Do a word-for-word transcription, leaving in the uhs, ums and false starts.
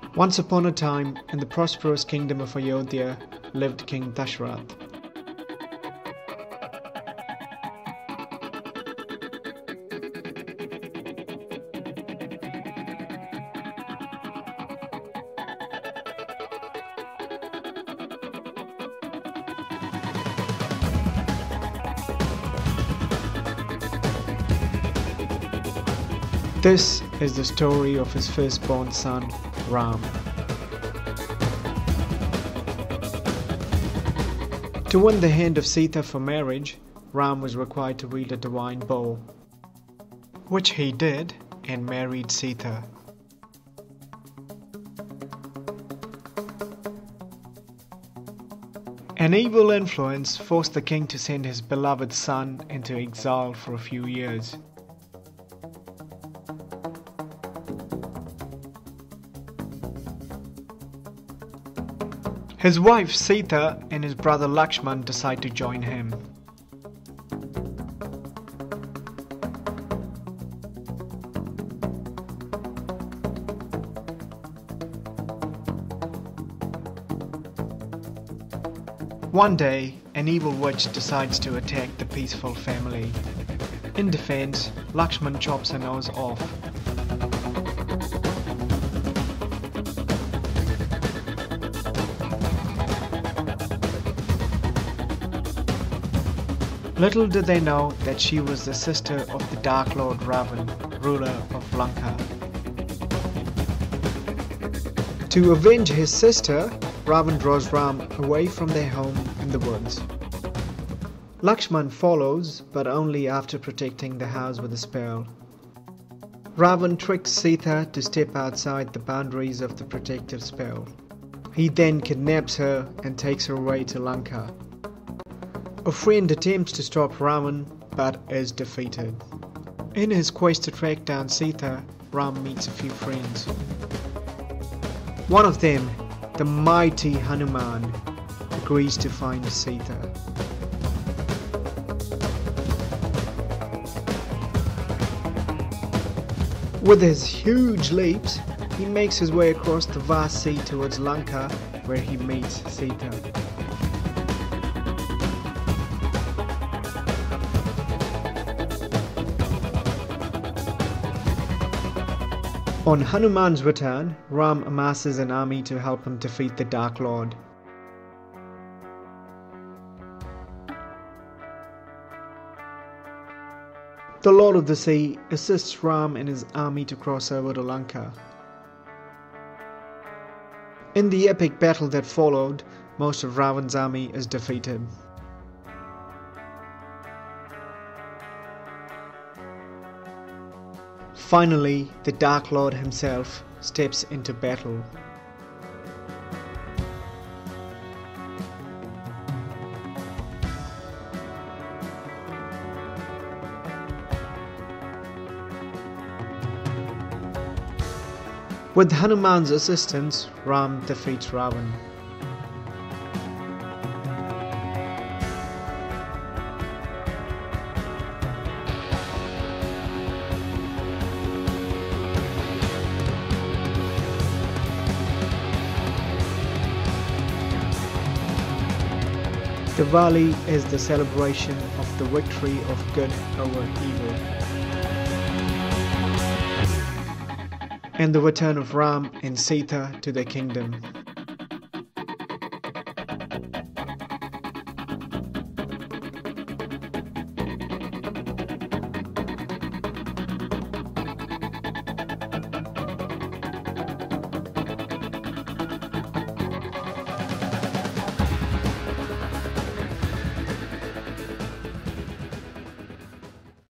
Once upon a time, in the prosperous kingdom of Ayodhya, lived King Dashrath. This is the story of his firstborn son, Ram. To win the hand of Sita for marriage, Ram was required to wield a divine bow, which he did and married Sita. An evil influence forced the king to send his beloved son into exile for a few years. His wife Sita and his brother Lakshman decide to join him. One day, an evil witch decides to attack the peaceful family. In defense, Lakshman chops her nose off. Little did they know that she was the sister of the Dark Lord Ravan, ruler of Lanka. To avenge his sister, Ravan draws Ram away from their home in the woods. Lakshman follows, but only after protecting the house with a spell. Ravan tricks Sita to step outside the boundaries of the protective spell. He then kidnaps her and takes her away to Lanka. A friend attempts to stop Ravan, but is defeated. In his quest to track down Sita, Ram meets a few friends. One of them, the mighty Hanuman, agrees to find Sita. With his huge leaps, he makes his way across the vast sea towards Lanka, where he meets Sita. On Hanuman's return, Ram amasses an army to help him defeat the Dark Lord. The Lord of the Sea assists Ram and his army to cross over to Lanka. In the epic battle that followed, most of Ravan's army is defeated. Finally, the Dark Lord himself steps into battle. With Hanuman's assistance, Ram defeats Ravan. Diwali is the celebration of the victory of good over evil, and the return of Ram and Sita to their kingdom.